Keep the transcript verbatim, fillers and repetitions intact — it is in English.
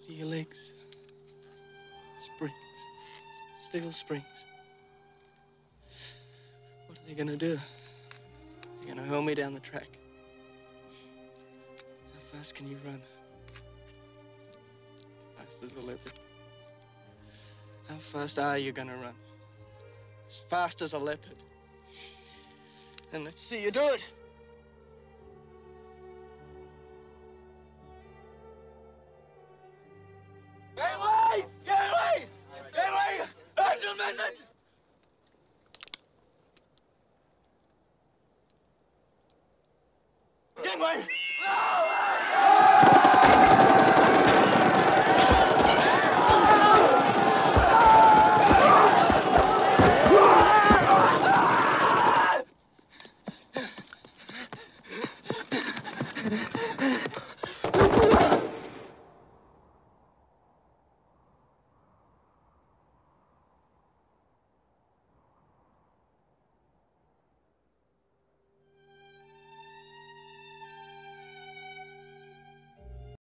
to your legs. Springs. Steel springs. What are they gonna do? They're gonna hurl me down the track. How fast can you run? Fast as a leopard. How fast are you gonna run? As fast as a leopard. Then let's see you do it. Gangway! Gangway! Gangway! Urgent message! Gangway!